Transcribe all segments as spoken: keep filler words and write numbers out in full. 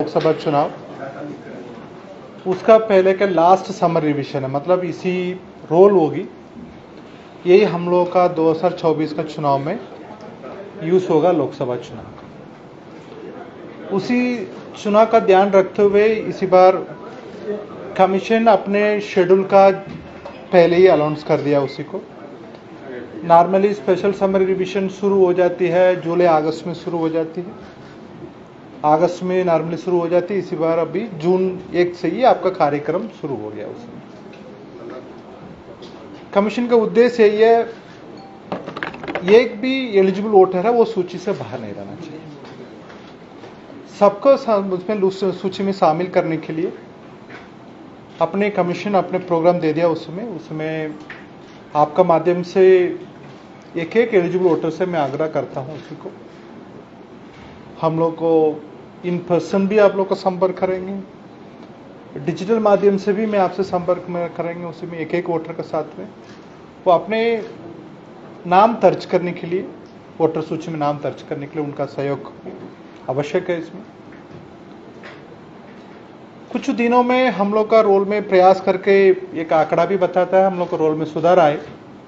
लोकसभा चुनाव, उसका पहले का लास्ट समर रिवीजन है, मतलब इसी रोल होगी, यही हम लोग का दो हज़ार चौबीस का चुनाव में यूज होगा लोकसभा चुनाव का। उसी चुनाव का ध्यान रखते हुए इसी बार कमीशन अपने शेड्यूल का पहले ही अनाउंस कर दिया उसी को। नॉर्मली स्पेशल समर रिवीजन शुरू हो जाती है जुलाई अगस्त में शुरू हो जाती है, अगस्त में नॉर्मली शुरू हो जाती है। इसी बार अभी जून एक से ही आपका कार्यक्रम शुरू हो गया। उसमें कमीशन का उद्देश्य यही है, एक भी एलिजिबल वोटर है वो सूची से बाहर नहीं रहना चाहिए। सबको उसमें सूची में शामिल करने के लिए अपने कमीशन अपने प्रोग्राम दे दिया। उसमें उसमें आपका माध्यम से एक एक एलिजिबल वोटर से मैं आग्रह करता हूं उसी को, हम लोग को इन पर्सन भी आप लोग का संपर्क करेंगे, डिजिटल माध्यम से भी मैं आपसे संपर्क में करेंगे। उसी में एक एक वोटर के साथ में वो अपने नाम दर्ज करने के लिए, वोटर सूची में नाम दर्ज करने के लिए उनका सहयोग आवश्यक है। इसमें कुछ दिनों में हम लोग का रोल में प्रयास करके एक आंकड़ा भी बताता है हम लोग का रोल में सुधार आए,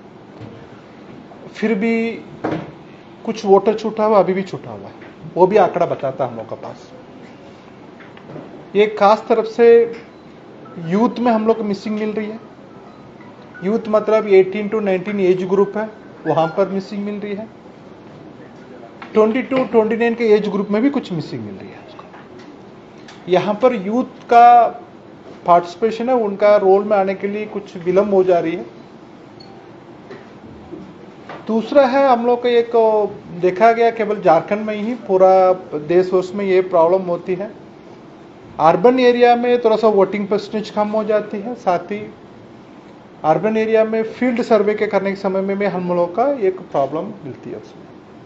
फिर भी कुछ वोटर छूटा हुआ, अभी भी छूटा हुआ है, वो भी आंकड़ा बताता है हम लोग के पास। ये खास तरफ से यूथ में हम लोग को मिसिंग मिल रही है। यूथ मतलब अठारह टू उन्नीस एज ग्रुप है, वहां पर मिसिंग मिल रही है। बाईस टू उनतीस के एज ग्रुप में भी कुछ मिसिंग मिल रही है। यहाँ पर यूथ का पार्टिसिपेशन है, उनका रोल में आने के लिए कुछ विलंब हो जा रही है। दूसरा है हम लोग का एक देखा गया केवल झारखंड में ही, पूरा देश वर्ष में ये प्रॉब्लम होती है। अर्बन एरिया में थोड़ा सा वोटिंग परसेंटेज कम हो जाती है, साथ ही अर्बन एरिया में फील्ड सर्वे के करने के समय में भी हम लोग का एक प्रॉब्लम मिलती है। उसमें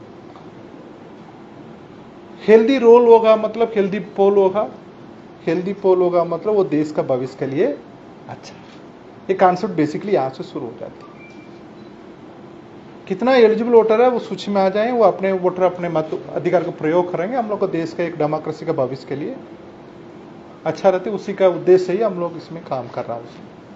हेल्दी रोल होगा मतलब हेल्दी पोल होगा, हेल्दी पोल होगा मतलब वो देश का भविष्य के लिए अच्छा। ये कॉन्सेप्ट बेसिकली यहां से शुरू हो जाती है। कितना एलिजिबल वोटर है वो सूची में आ जाए, वो अपने वोटर अपने मत अधिकार का प्रयोग करेंगे, हम लोग को देश का एक डेमोक्रेसी का भविष्य के लिए अच्छा रहते। उसी का उद्देश्य ही हम लोग इसमें काम कर रहा है।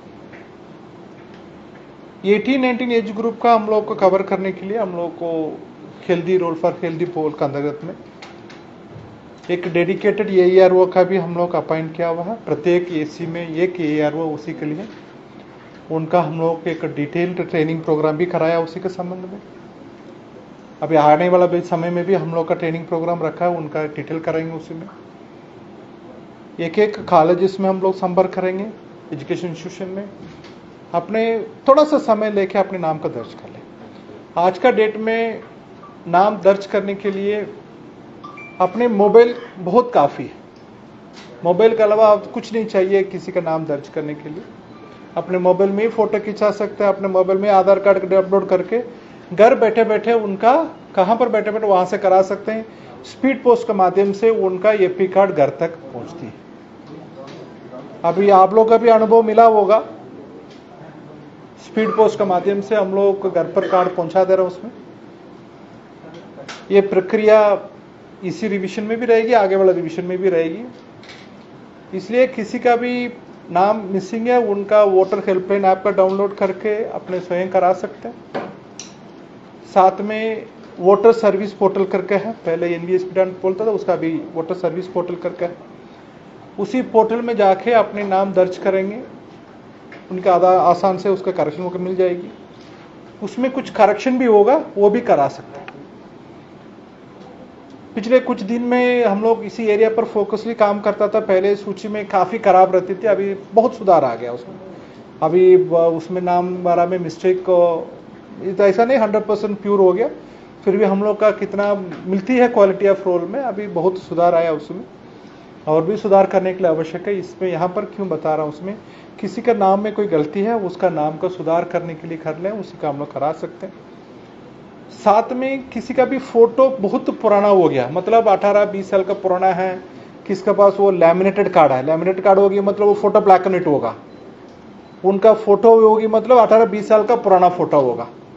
अठारह उन्नीस एज ग्रुप का हम लोग को कवर करने के लिए हम लोग को healthy role for healthy poll के अंतर्गत में एक डेडिकेटेड ए आर ओ का भी हम लोग अपॉइंट किया हुआ है। प्रत्येक एसी में एक ए आर ओ उसी के लिए, उनका हम लोग एक डिटेल्ड ट्रेनिंग प्रोग्राम भी कराया उसी के संबंध में। अभी आने वाला समय में भी हम लोग का ट्रेनिंग प्रोग्राम रखा है, उनका डिटेल कराएंगे उसी में। एक एक कॉलेजेस में हम लोग संपर्क करेंगे, एजुकेशन इंस्टीट्यूशन में अपने थोड़ा सा समय लेके अपने नाम का दर्ज कर लें। आज का डेट में नाम दर्ज करने के लिए अपने मोबाइल बहुत काफ़ी है, मोबाइल के अलावा कुछ नहीं चाहिए किसी का नाम दर्ज करने के लिए। अपने मोबाइल में ही फोटो खिंचा सकते हैं, अपने मोबाइल में आधार कार्ड अपलोड करके घर बैठे बैठे उनका कहाँ पर बैठे बैठे वहाँ से करा सकते हैं। स्पीड पोस्ट के माध्यम से उनका एपी कार्ड घर तक पहुँचती है। अभी आप लोग का भी अनुभव मिला होगा, स्पीड पोस्ट के माध्यम से हम लोग घर पर कार्ड पहुँचा दे रहे हैं। उसमें ये प्रक्रिया इसी रिवीजन में भी रहेगी, आगे वाला रिवीजन में भी रहेगी। इसलिए किसी का भी नाम मिसिंग है, उनका वोटर हेल्पलाइन ऐप का डाउनलोड करके अपने स्वयं करा सकते हैं। साथ में वोटर सर्विस पोर्टल करके है, पहले एनवीएसपी बोलता था, उसका भी वोटर सर्विस पोर्टल करके है। उसी पोर्टल में जाके अपने नाम दर्ज करेंगे, उनका आधा आसान से उसका करेक्शन होकर मिल जाएगी। उसमें कुछ करेक्शन भी होगा, वो भी करा सकते हैं। पिछले कुछ दिन में हम लोग इसी एरिया पर फोकसली काम करता था। पहले सूची में काफ़ी खराब रहती थी, अभी बहुत सुधार आ गया उसमें। अभी उसमें नाम बारा में मिस्टेक तो ऐसा नहीं हंड्रेड परसेंट प्योर हो गया, फिर भी हम लोग का कितना मिलती है क्वालिटी ऑफ रोल में, अभी बहुत सुधार आया उसमें। और भी सुधार करने के लिए आवश्यक है। इसमें यहाँ पर क्यों बता रहा हूँ, उसमें किसी का नाम में कोई गलती है, उसका नाम का सुधार करने के लिए कर लें, उसी का हम लोग करा सकते हैं। साथ में किसी का भी फोटो बहुत पुराना हो गया, मतलब अठारह बीस साल का पुराना है, किसके पास वो लैमिनेटेड कार्ड है, लैमिनेटेड कार्ड होगी मतलब वो फोटो ब्लैक एंड व्हाइट होगा, उनका फोटो होगी मतलब अठारह बीस साल का पुराना फोटो होगा।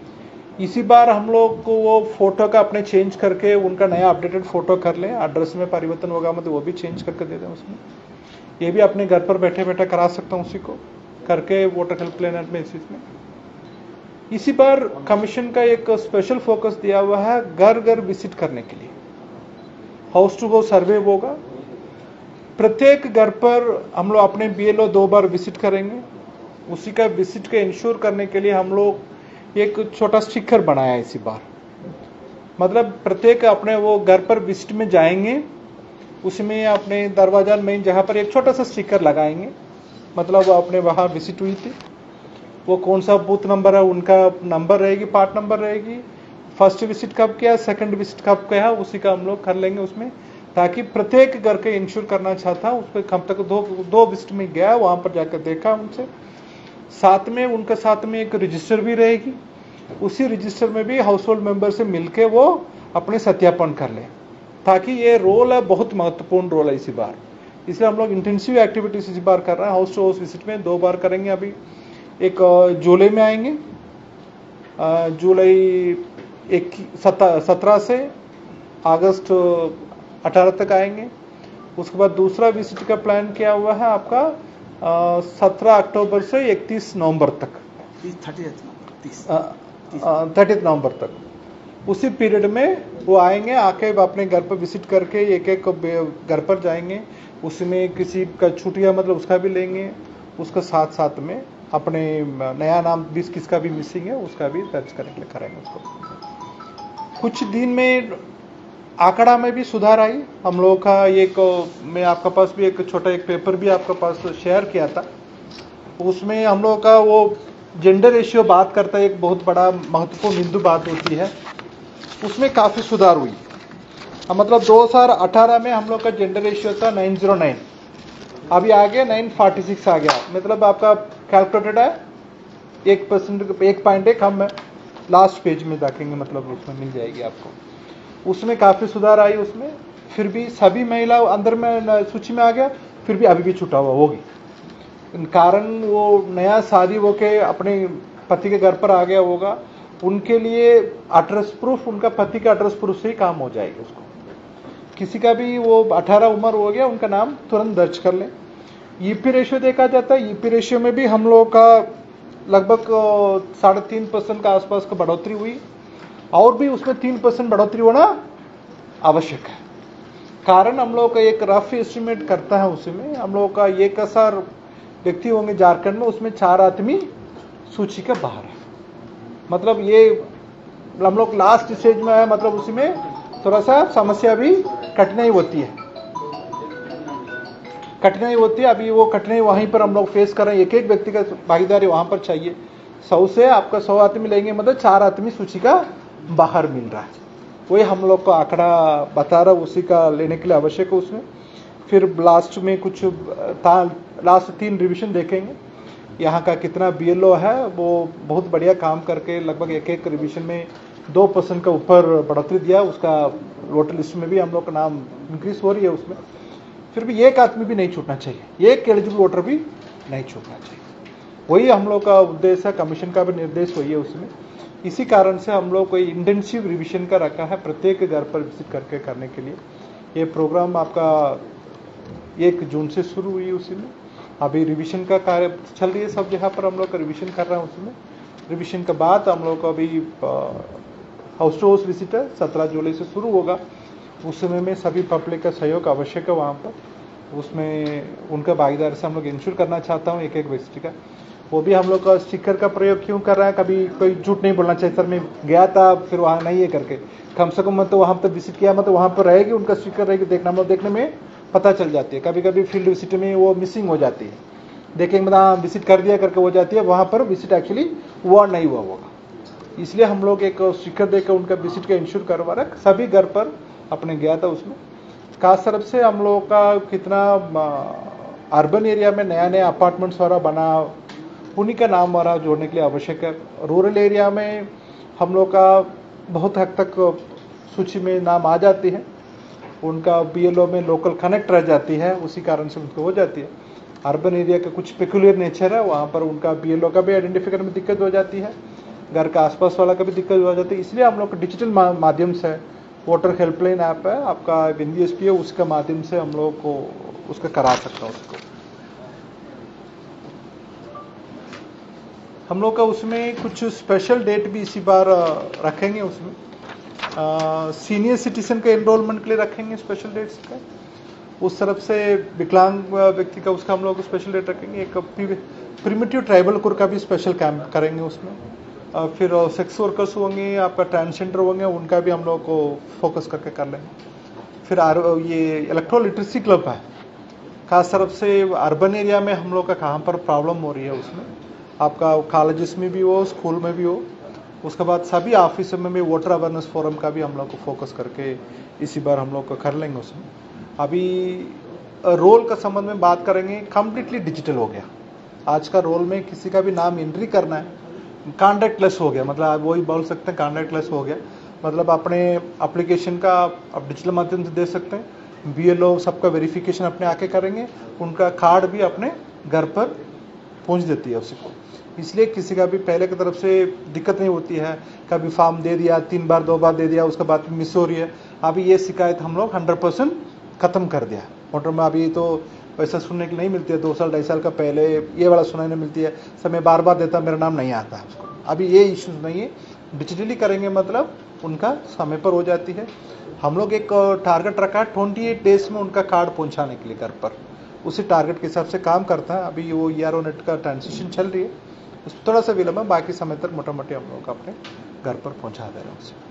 इसी बार हम लोग को वो फोटो का अपने चेंज करके उनका नया अपडेटेड फोटो कर लें, एड्रेस में परिवर्तन होगा मतलब वो भी चेंज करके दे दें उसमें। ये भी अपने घर पर बैठे बैठे करा सकता हूँ उसी को करके वोटर हेल्पलाइन में इस में। इसी बार कमीशन का एक स्पेशल फोकस दिया हुआ है घर घर विजिट करने के लिए, हाउस टू हाउस सर्वे होगा। प्रत्येक घर पर हम लोग अपने बीएलओ दो बार विजिट करेंगे। उसी का विजिट का इंश्योर करने के लिए हम लोग एक छोटा स्टिकर बनाया है इसी बार, मतलब प्रत्येक अपने वो घर पर विजिट में जाएंगे, उसमें अपने दरवाजा में जहाँ पर एक छोटा सा स्टिकर लगाएंगे, मतलब अपने वहाँ विजिट हुई थी, वो कौन सा बूथ नंबर है उनका नंबर रहेगी, पार्ट नंबर रहेगी, फर्स्ट विजिट कब किया, सेकंड विजिट कब किया, उसी का हम लोग कर लेंगे उसमें, ताकि प्रत्येक घर के इंश्योर करना चाहता उस पर कब तक दो दो विजिट में गया, वहां पर जाकर देखा उनसे। साथ में उनके साथ में एक रजिस्टर भी रहेगी, उसी रजिस्टर में भी हाउस होल्ड मेंबर से मिलके वो अपने सत्यापन कर ले, ताकि ये रोल है बहुत महत्वपूर्ण रोल है इसी बार। इसलिए हम लोग इंटेंसिव एक्टिविटीज इसी बार कर रहे हैं। हाउस टू हाउस विजिट में दो बार करेंगे। अभी एक जुलाई में आएंगे, जुलाई एक सत्रह से अगस्त अठारह तक आएंगे। उसके बाद दूसरा विजिट का प्लान किया हुआ है आपका सत्रह अक्टूबर से इकतीस नवंबर तक, थर्टी नवंबर तक। उसी पीरियड में वो आएंगे, आके अपने घर पर विजिट करके एक एक घर पर जाएंगे, उसमें किसी का छुट्टियां मतलब उसका भी लेंगे, उसके साथ साथ में अपने नया नाम बीस किसका भी मिसिंग है उसका भी दर्ज करने के लिए करेंगे उसको। कुछ दिन में आंकड़ा में भी सुधार आई हम लोगों का। एक मैं आपके पास भी एक छोटा एक पेपर भी आपके पास शेयर किया था, उसमें हम लोगों का वो जेंडर रेशियो बात करता है, एक बहुत बड़ा महत्वपूर्ण बिंदु बात होती है, उसमें काफी सुधार हुई। मतलब दो हजार अठारह में हम लोग का जेंडर रेशियो था नौ सौ नौ, अभी आ गया नौ सौ छियालीस आ गया, मतलब आपका कैलकुलेटेड है एक परसेंट एक पॉइंट एक कम है। लास्ट पेज में देखेंगे मतलब उसमें मिल जाएगी आपको, उसमें काफी सुधार आई उसमें। फिर भी सभी महिला अंदर में सूची में आ गया, फिर भी अभी भी छूटा हुआ होगी, कारण वो नया शादी होके अपने पति के घर पर आ गया होगा, उनके लिए एड्रेस प्रूफ, उनका पति का एड्रेस प्रूफ से ही काम हो जाएगा उसको। किसी का भी वो अठारह उम्र हो गया, उनका नाम तुरंत दर्ज कर लें। ईपी रेशियो देखा जाता है, ईपी रेशियो में भी हम लोगों का लगभग साढ़े तीन परसेंट का आसपास का बढ़ोतरी हुई, और भी उसमें तीन परसेंट बढ़ोतरी होना आवश्यक है। कारण हम लोग का एक रफ एस्टिमेट करता है, उसमें हम लोग का एक हजार व्यक्ति होंगे झारखंड में, उसमें चार आदमी सूची के बाहर है, मतलब ये हम लोग लास्ट स्टेज में है, मतलब उसमें थोड़ा सा समस्या भी कठिनाई होती है कठिनाई होती है अभी वो कठिनाई वहीं पर हम लोग फेस कर रहे हैं। एक एक व्यक्ति का भागीदारी वहां पर चाहिए। सौ से आपका सौ आदमी लेंगे, मतलब चार आदमी सूची का बाहर मिल रहा है, वही हम लोग को आंकड़ा बता रहा, उसी का लेने के लिए आवश्यक है उसमें। फिर लास्ट में कुछ लास्ट तीन रिविजन देखेंगे, यहाँ का कितना बीएलओ है वो बहुत बढ़िया काम करके लगभग एक एक रिविजन में दो परसेंट का ऊपर बढ़ोतरी दिया, उसका वोटर लिस्ट में भी हम लोग का नाम इंक्रीज हो रही है उसमें। फिर भी एक आदमी भी नहीं छूटना चाहिए, एक एलिजिबल वोटर भी नहीं छूटना चाहिए, वही हम लोग का उद्देश्य है, कमीशन का भी निर्देश वही है उसमें। इसी कारण से हम लोग कोई इंटेंसिव रिविजन का रखा है प्रत्येक घर पर विजिट करके करने के लिए। ये प्रोग्राम आपका एक जून से शुरू हुई, उसी में अभी रिविजन का कार्य चल रही है, सब जगह पर हम लोग का रिविजन कर रहे हैं उसमें। रिविजन के बाद हम लोग को अभी हाउस टू हाउस विजिट है, सत्रह जुलाई से शुरू होगा। उस समय में सभी पब्लिक का सहयोग आवश्यक है वहाँ पर, उसमें उनका भागीदारी से हम लोग इंश्योर करना चाहता हूँ एक एक व्यक्ति का। वो भी हम लोग का स्टिकर का प्रयोग क्यों कर रहा है, कभी कोई झूठ नहीं बोलना चाहिए, सर मैं गया था फिर वहाँ नहीं है करके, कम से कम तो वहाँ पर विजिट किया मतलब वहाँ पर रहेगी, उनका स्टिकर रहेगी, देखना हम लोग देखने में पता चल जाती है। कभी कभी फील्ड विजिट में वो मिसिंग हो जाती है, देखेंगे मतलब विजिट कर दिया करके हो जाती है, वहाँ पर विजिट एक्चुअली हुआ नहीं हुआ होगा। इसलिए हम लोग एक स्टिकर देकर उनका विजिट का इंश्योर करवा रहे, सभी घर पर अपने गया था उसमें। खास तरफ से हम लोगों का कितना अर्बन एरिया में नया नया अपार्टमेंट्स वाला बना, उन्हीं का नाम वाला जोड़ने के लिए आवश्यक है। रूरल एरिया में हम लोग का बहुत हद तक सूची में नाम आ जाती है, उनका बीएलओ में लोकल कनेक्ट रह जाती है, उसी कारण से उनको हो जाती है। अर्बन एरिया का कुछ पेक्यूलियर नेचर है, वहाँ पर उनका बीएलओ का भी आइडेंटिफाई करने में दिक्कत हो जाती है। घर के आसपास वाला का भी दिक्कत हो जाती है। इसलिए हम लोग डिजिटल माध्यम से वोटर हेल्पलाइन ऐप है आपका एन वी एस पी है, उसके माध्यम से हम लोग को उसका करा सकता हूँ उसको। हम लोग का उसमें कुछ स्पेशल डेट भी इसी बार रखेंगे। उसमें सीनियर सिटीजन के एनरोलमेंट के लिए रखेंगे स्पेशल डेट्स का। उस तरफ से विकलांग व्यक्ति का उसका हम लोग स्पेशल डेट रखेंगे। एक प्रिमिटिव ट्राइबल कोर का भी स्पेशल कैंप करेंगे उसमें। आ, फिर सेक्स वर्कर्स होंगे, आपका ट्रांसजेंडर होंगे, उनका भी हम लोग को फोकस करके कर लेंगे। फिर आर, ये इलेक्ट्रो लिटरेसी क्लब है, खास तरफ से अर्बन एरिया में हम लोग का कहाँ पर प्रॉब्लम हो रही है उसमें, आपका कॉलेजेस में भी हो, स्कूल में भी हो, उसके बाद सभी ऑफिस में भी वोटर अवेयरनेस फोरम का भी हम लोग को फोकस करके इसी बार हम लोग को कर लेंगे उसमें। अभी रोल का संबंध में बात करेंगे, कम्प्लीटली डिजिटल हो गया आज का। रोल में किसी का भी नाम एंट्री करना है, कॉन्टैक्टलेस हो गया, मतलब आप वही बोल सकते हैं कॉन्टैक्टलेस हो गया। मतलब अपने एप्लीकेशन का आप डिजिटल माध्यम से दे सकते हैं। बी एल ओ सबका वेरिफिकेशन अपने आके करेंगे, उनका कार्ड भी अपने घर पर पहुंच देती है उसी को। इसलिए किसी का भी पहले की तरफ से दिक्कत नहीं होती है, कभी फॉर्म दे दिया, तीन बार दो बार दे दिया, उसके बाद मिस हो रही है। अभी ये शिकायत हम लोग हंड्रेड परसेंट खत्म कर दिया। वोटर में अभी तो वैसा सुनने की नहीं मिलती है, दो साल ढाई साल का पहले ये वाला सुनने मिलती है, समय बार बार देता मेरा नाम नहीं आता है उसको। अभी ये इश्यूज नहीं है, डिजिटली करेंगे मतलब उनका समय पर हो जाती है। हम लोग एक टारगेट रखा है ट्वेंटी एट डेज में उनका कार्ड पहुंचाने के लिए घर पर, उसी टारगेट के हिसाब से काम करता है। अभी वो ई आर ओ नेट का ट्रांजिशन चल रही है, उसमें थोड़ा सा विलम्ब है, बाकी समय तक मोटा मोटी हम लोग अपने घर पर पहुंचा दे रहे हैं उसे।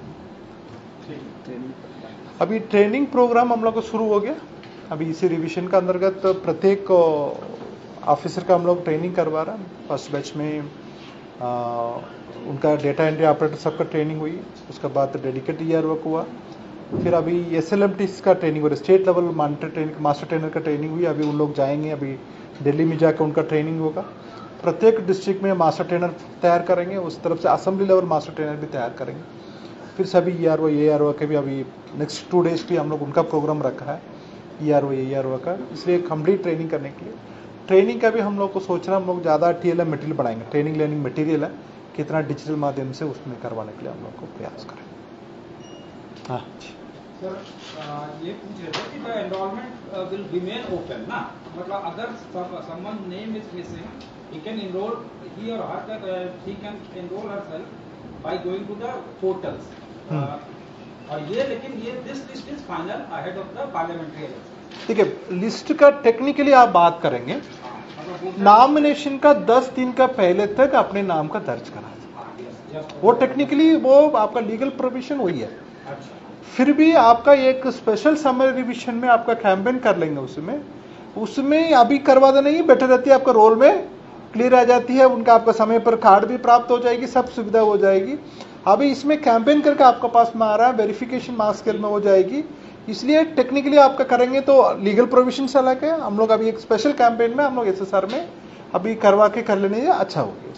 अभी ट्रेनिंग प्रोग्राम हम लोग को शुरू हो गया। अभी इसी रिवीजन का अंतर्गत प्रत्येक ऑफिसर का हम लोग ट्रेनिंग करवा रहे हैं। फर्स्ट बैच में आ, उनका डेटा एंट्री ऑपरेटर सबका ट्रेनिंग हुई, उसके बाद डेडिकेटेड ईयर वर्क हुआ। फिर अभी एस एल एम टी का ट्रेनिंग हो रहा है, state level monitor training, master trainer का ट्रेनिंग हुई। अभी उन लोग जाएंगे, अभी दिल्ली में जाकर उनका ट्रेनिंग होगा। प्रत्येक डिस्ट्रिक्ट में मास्टर ट्रेनर तैयार करेंगे, उस तरफ से असेंबली लेवल मास्टर ट्रेनर भी तैयार करेंगे। फिर सभी ई R O A R O के भी अभी नेक्स्ट टू डेज भी हम लोग उनका प्रोग्राम रखा है, ई R O A R O का। इसलिए कंप्लीट ट्रेनिंग करने के लिए ट्रेनिंग का भी हम लोग को सोच रहे हैं, हम लोग ज़्यादा टी एल एम मटीरियल बढ़ाएंगे। ट्रेनिंग लर्निंग मटीरियल है, कितना डिजिटल माध्यम से उसमें करवाने के लिए हम लोग को प्रयास करें। हाँ सर, ये पूछ रहे थे कि the enrolment will remain open ना, मतलब अगर someone name is missing he can enroll, he or her can, uh, he can enroll herself by going to the portals. uh, और ये लेकिन ये this list is final ahead of the parliamentary election. ठीक है, list का technically आप बात करेंगे, नॉमिनेशन का दस दिन का पहले तक अपने नाम का दर्ज करा, वो टेक्निकली वो आपका लीगल प्रोविजन वही है। फिर भी आपका एक स्पेशल समर रिविजन में आपका कैंपेन कर लेंगे, उसमें उसमें अभी करवा देना ही बेटर रहती है, आपका रोल में क्लियर आ जाती है, उनका आपका समय पर कार्ड भी प्राप्त हो जाएगी, सब सुविधा हो जाएगी। अभी इसमें कैंपेन करके आपका पास में आ रहा है, वेरिफिकेशन मास स्केल में हो जाएगी। इसलिए टेक्निकली आपका करेंगे तो लीगल प्रोविजन से अलग है। हम लोग अभी एक स्पेशल कैंपेन में हम लोग एस एस आर में अभी करवा के कर लेने अच्छा होगी।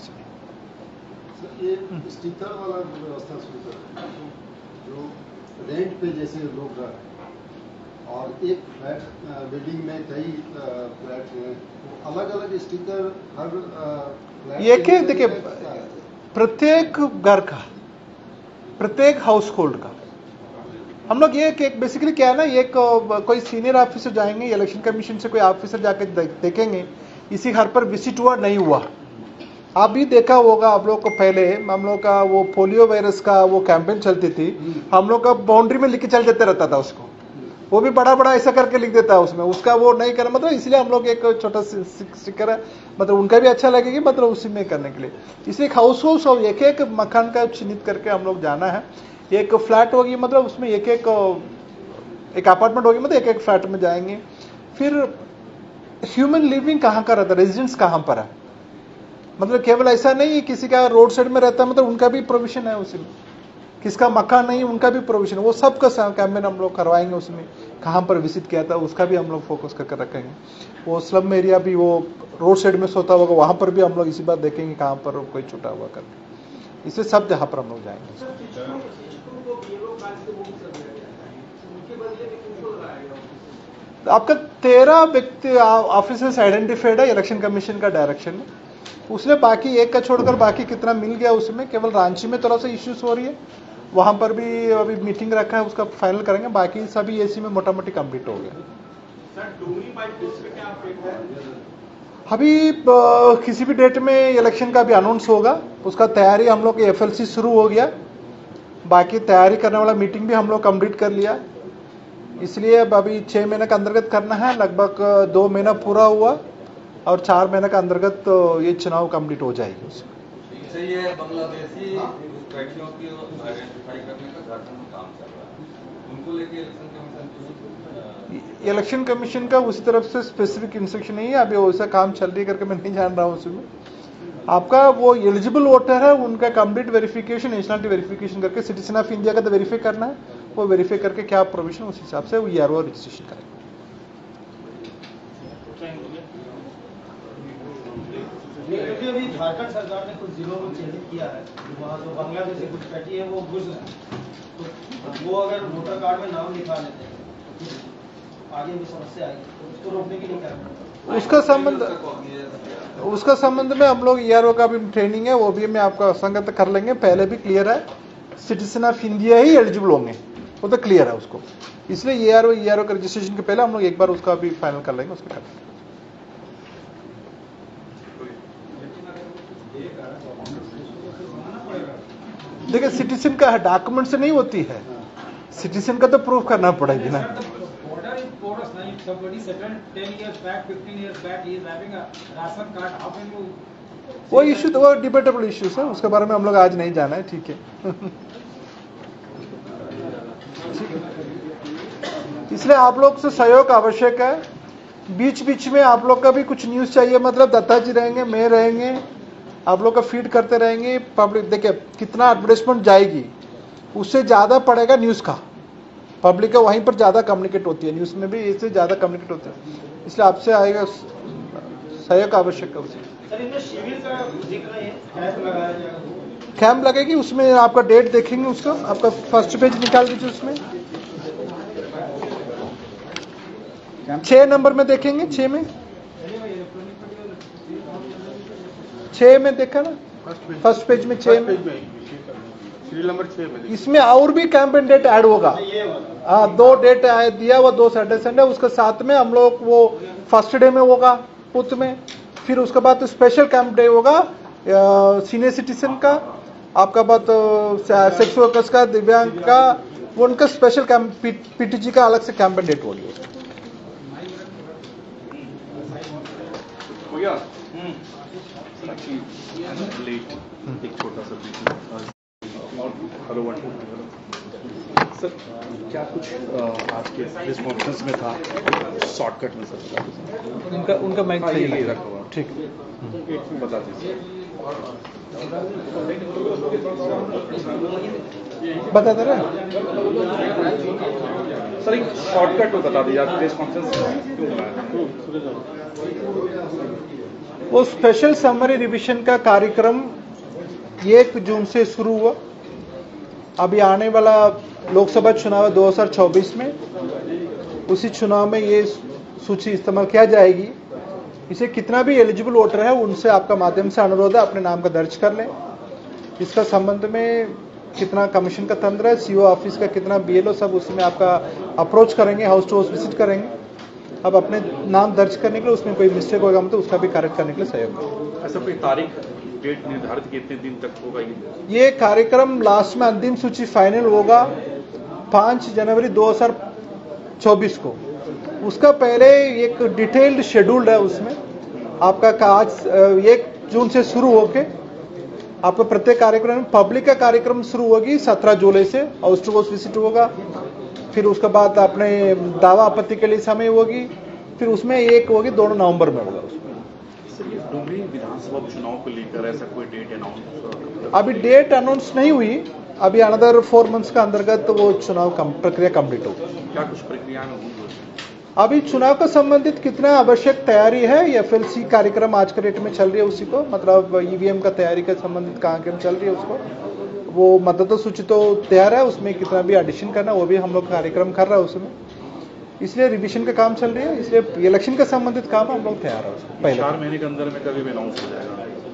उसमें ये स्टिकर वाला व्यवस्था शुरू कर, जो रेंट पे जैसे लोग रह और एक फ्लैट बिल्डिंग में कई फ्लैट हैं, अलग अलग स्टिकर हर फ्लैट। ये क्या देखिए, प्रत्येक घर का, प्रत्येक हाउस होल्ड का हम लोग ये एक बेसिकली क्या है ना, एक कोई सीनियर ऑफिसर जाएंगे, इलेक्शन कमीशन से कोई ऑफिसर जाके देखेंगे इसी घर पर विजिट हुआ नहीं हुआ। आप भी देखा होगा, आप लोग को पहले हम लोग का वो पोलियो वायरस का वो कैंपेन चलती थी, हम लोग का बाउंड्री में लिख के चल देते रहता था उसको, वो भी बड़ा बड़ा ऐसा करके लिख देता है उसमें, उसका वो नहीं करना, मतलब इसलिए हम लोग एक छोटा स्टिकर है, मतलब उनका भी अच्छा लगेगा, मतलब उसी में करने के लिए। इसलिए हाउस हाउस और एक एक मकान का चिन्हित करके हम लोग जाना है। एक फ्लैट होगी मतलब उसमें एक एक एक अपार्टमेंट होगी, मतलब एक एक फ्लैट में जाएंगे। फिर ह्यूमन लिविंग कहाँ का रहता है, रेजिडेंस कहाँ पर है, मतलब केवल ऐसा नहीं है किसी का रोड साइड में रहता है, मतलब उनका भी प्रोविजन है उसमें, किसका मकान नहीं उनका भी प्रोविजन है, वो सबका कैंपेन हम लोग करवाएंगे। उसमें कहाँ पर विजिट किया था उसका भी हम लोग फोकस करके रखेंगे। वो स्लम एरिया भी वो रोड साइड में सोता होगा, वहाँ पर भी हम लोग इसी बात देखेंगे कहाँ पर कोई छूटा हुआ करके, इससे सब जहाँ पर हम लोग जाएंगे। आपका तेरह व्यक्ति ऑफिसर्स आइडेंटिफाइड है इलेक्शन कमीशन का डायरेक्शन में, उसने बाकी एक का छोड़कर बाकी कितना मिल गया उसमें, केवल रांची में थोड़ा सा इश्यूज हो रही है, वहां पर भी अभी मीटिंग रखा है, उसका फाइनल करेंगे। बाकी सभी एसी में मोटा मोटी कंप्लीट हो गया। अभी अ, किसी भी डेट में इलेक्शन का भी अनाउंस होगा, उसका तैयारी हम लोग एफएलसी शुरू हो गया, बाकी तैयारी करने वाला मीटिंग भी हम लोग कंप्लीट कर लिया। इसलिए अब अभी छः महीने का अंतर्गत करना है, लगभग दो महीना पूरा हुआ और चार महीने का अंतर्गत ये चुनाव कंप्लीट हो जाएगी। उससे ये बांग्लादेशी घुसपैठियों की आइडेंटिफाई करने का झारखंड में काम चल रहा है, उनको लेके इलेक्शन कमीशन इलेक्शन कमीशन का उसी तरफ से स्पेसिफिक इंस्ट्रक्शन नहीं है, अभी वैसा काम चल रही करके मैं नहीं जान रहा हूँ उसमें। आपका वो एलिजिबल वोटर है, उनका कंप्लीट वेरिफिकेशन, नेशनलिटी वेरिफिकेशन करके सिटीजन ऑफ इंडिया का तो वेरीफाई करना है, वो वेरीफाई करके क्या प्रोविजन उस हिसाब से वो ईआरओ रजिस्ट्रेशन करेंगे। क्योंकि अभी झारखंड सरकार ने कुछ जिलों में चिन्हित किया है, वहाँ जो बांग्लादेशी घुसपैठी है वो घुस रहे हैं, तो वो अगर वोटर कार्ड में नाम लिखा लेते हैं तो फिर आगे भी समस्या आएगी, तो उसको रोकने के लिए क्या करना? उसका संबंध उसका संबंध में हम लोग ईआरओ का भी ट्रेनिंग है, वो भी मैं आपका संगत कर लेंगे। पहले भी क्लियर है, सिटीजन ऑफ इंडिया ही एलिजिबल होंगे, वो तो क्लियर है उसको। इसलिए ईआरओ ईआरओ का रजिस्ट्रेशन के पहले हम लोग एक बार उसका भी फाइनल कर लेंगे, उसके कर देखिए सिटीजन का डॉक्यूमेंट से नहीं होती है, सिटीजन का तो प्रूफ करना पड़ेगी ना। border is porous now. If somebody settled ten years back, fifteen years back, he is having a ration card. How can you? वो इश्यू तो वो डिबेटेबल इश्यूज है, उसके बारे में हम लोग आज नहीं जाना है, ठीक है। इसलिए आप लोग से सहयोग आवश्यक है। बीच बीच में आप लोग का भी कुछ न्यूज चाहिए, मतलब दत्ता जी रहेंगे, मैं रहेंगे, आप लोग का फीड करते रहेंगे। पब्लिक देखिए कितना एडवर्टाइजमेंट जाएगी, उससे ज्यादा पड़ेगा न्यूज का, पब्लिक का वहीं पर ज्यादा कम्युनिकेट होती है, न्यूज में भी इससे ज्यादा कम्युनिकेट होती है, इसलिए आपसे आएगा सहयोग आवश्यक है उसे। सर इनमें शिविर का जिक्र है, कैंप लगाया जाएगा, कैंप लगेगी, उसमें आपका डेट देखेंगे, उसका आपका फर्स्ट पेज निकाल दीजिए, उसमें छह नंबर में देखेंगे, छह में छह में देखा ना, फर्स्ट पेज में छह में सीरियल नंबर छह में इसमें और भी कैंप एंड डेट ऐड होगा। ये वाला हाँ, दो डेट दिया हुआ, दो सैटरडे संडे, उसके साथ में हम लोग वो फर्स्ट डे में होगा पुत में, फिर उसके बाद स्पेशल कैंप डे होगा सीनियर सिटीजन का, आपका बात सेक्स वर्कर्स का, दिव्यांग का, वो उनका स्पेशल कैंप, पीटीजी का अलग से कैंप एंड डेट होगी। एक छोटा सा हेलो वन सर, क्या कुछ आज के प्रेस कॉन्फ्रेंस में था शॉर्टकट में सर? उनका उनका माइक सही नहीं रखा हुआ, ठीक बता दीजिए। बता दे रहे सर एक शॉर्टकट में बता दीजिए, आज प्रेस कॉन्फ्रेंस क्यों बुलाया? वो स्पेशल समरी रिवीजन का कार्यक्रम एक जून से शुरू हुआ। अभी आने वाला लोकसभा चुनाव दो हज़ार चौबीस में, उसी चुनाव में ये सूची इस्तेमाल किया जाएगी। इसे कितना भी एलिजिबल वोटर है उनसे आपका माध्यम से अनुरोध है अपने नाम का दर्ज कर लें। इसका संबंध में कितना कमीशन का तंत्र है, सीओ ऑफिस का कितना बीएलओ, सब उसमें आपका अप्रोच करेंगे, हाउस टू हाउस विजिट करेंगे। अब अपने नाम दर्ज करने के लिए उसमें कोई मिस्टेक होगा तो उसका भी करेक्ट करने के लिए सहयोग करें। ऐसा कोई तारीख डेट निर्धारित कितने दिन तक होगा ये? ये कार्यक्रम लास्ट में अंतिम सूची फाइनल होगा पाँच जनवरी दो हज़ार चौबीस को। उसका पहले एक डिटेल्ड शेड्यूल है, उसमें आपका आज एक जून से शुरू होके आपका प्रत्येक कार्यक्रम, पब्लिक का कार्यक्रम शुरू होगी सत्रह जुलाई से, हाउस टू हाउस विजिट होगा, फिर उसके बाद अपने दावा आपत्ति के लिए समय होगी, फिर उसमें एक होगी दोनों नवंबर में होगा। उसमें सर ये डुमरी विधानसभा चुनाव को लेकर ऐसा कोई डेट अनाउंस? अभी डेट अनाउंस नहीं हुई, अभी अनदर फोर मंथ्स का अंतर्गत वो चुनाव प्रक्रिया कंप्लीट होगी। क्या कुछ प्रक्रिया में हुई? अभी चुनाव का संबंधित कितना आवश्यक तैयारी है, एफएलसी कार्यक्रम आज के डेट में चल रही है, उसी को मतलब ईवीएम का तैयारी का संबंधित कार्यक्रम चल रही है, उसको वो मतदाता सूची तो तैयार है, उसमें कितना भी एडिशन करना वो भी हम लोग कार्यक्रम कर रहे हैं उसमें, इसलिए रिविजन का काम चल रही है, इसलिए इलेक्शन का संबंधित काम हम लोग तैयार है उसको पहले। चार महीने के अंदर में कभी भी अनाउंस हो जाएगा?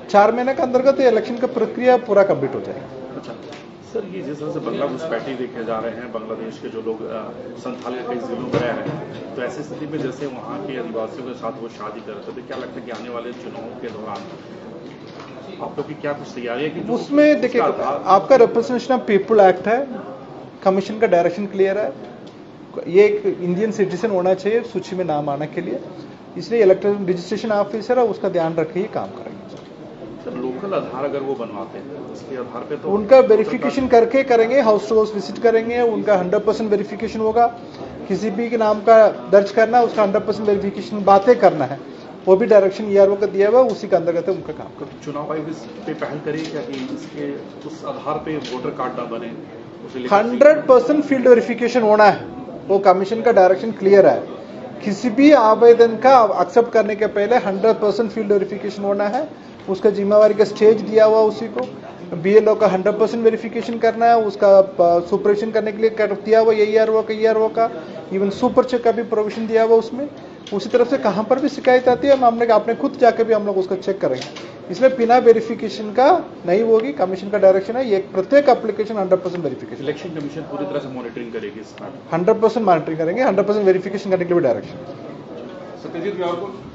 चार महीने के अंतर्गत इलेक्शन का प्रक्रिया पूरा कंप्लीट हो जाएगा। अच्छा सर, ये जिस तरह से बंगला घुसपैठी देखे जा रहे हैं, बांग्लादेश के जो लोग संथाल के कई जिलों में रह रहे हैं, तो ऐसी स्थिति में जैसे वहाँ के आदिवासियों के साथ वो शादी कर रहे थे, क्या लगता है कि आने वाले चुनाव के दौरान आप लोग की क्या कुछ तैयारी है कि जो उसमें देखिए आपका रिप्रेजेंटेशन ऑफ पीपल एक्ट है, कमीशन का डायरेक्शन क्लियर है, ये एक इंडियन सिटीजन होना चाहिए सूची में नाम आने के लिए, इसलिए इलेक्ट्रॉनिक रजिस्ट्रेशन ऑफिसर है उसका ध्यान रखिए, काम करेंगे। सर लोकल आधार अगर वो बनवाते हैं उसके आधार पे तो उनका वेरिफिकेशन करके करेंगे, हाउस टू हाउस विजिट करेंगे, उनका हंड्रेड परसेंट वेरिफिकेशन होगा। किसी भी के नाम का दर्ज करना, उसका हंड्रेड परसेंट वेरिफिकेशन बातें करना है, वो भी डायरेक्शन ईआरओ का दिया हुआ, उसी के अंतर्गत उनका काम कर। चुनाव आयोग इस पे पहल करेगी क्या कि इसके उस आधार पे वोटर कार्ड ना बने? हंड्रेड परसेंट फील्ड वेरिफिकेशन होना है, वो कमीशन का डायरेक्शन क्लियर है। किसी भी आवेदन का एक्सेप्ट करने के पहले हंड्रेड परसेंट फील्ड वेरिफिकेशन होना है, उसका जिम्मेवारी का स्टेज दिया हुआ उसी को। बीएलओ का हंड्रेड परसेंट वेरिफिकेशन करना है, उसका सुपरविजन करने के लिए कर दिया हुआ एईआरओ का ईआरओ का, इवन सुपर चेक का भी प्रोविजन दिया हुआ उसमें। उसी तरफ से कहां पर भी शिकायत आती है हम हमने आपने खुद जाके भी हम लोग उसको चेक करेंगे, इसलिए बिना वेरिफिकेशन का नहीं होगी। कमीशन का डायरेक्शन है, ये प्रत्येक application hundred percent verification. Election commission पूरी तरह से मॉनिटरिंग करेगी इस पर, हंड्रेड परसेंट मॉनिटरिंग करेंगे, हंड्रेड परसेंट वेरिफिकेशन करने के लिए भी डायरेक्शन। सत्यजीत भी और